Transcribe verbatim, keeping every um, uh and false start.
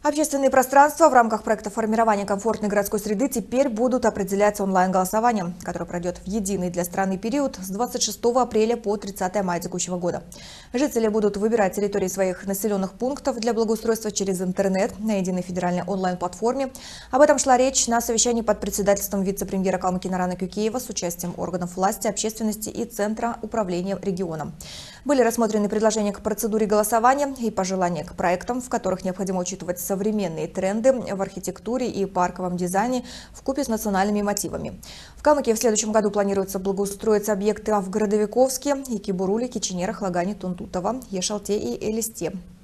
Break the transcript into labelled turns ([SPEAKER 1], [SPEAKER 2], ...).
[SPEAKER 1] Общественные пространства в рамках проекта формирования комфортной городской среды теперь будут определяться онлайн-голосованием, которое пройдет в единый для страны период с двадцать шестого апреля по тридцатое мая текущего года. Жители будут выбирать территории своих населенных пунктов для благоустройства через интернет на единой федеральной онлайн-платформе. Об этом шла речь на совещании под председательством вице-премьера Калмыкии Нарана Кюкеева с участием органов власти, общественности и Центра управления регионом. Были рассмотрены предложения к процедуре голосования и пожелания к проектам, в которых необходимо учитывать современные тренды в архитектуре и парковом дизайне вкупе с национальными мотивами. В Калмыкии в следующем году планируется благоустроить объекты в Городовиковске, Икибурули, Кичинерах, Лагане, Тунтутово, Ешалте и Элисте.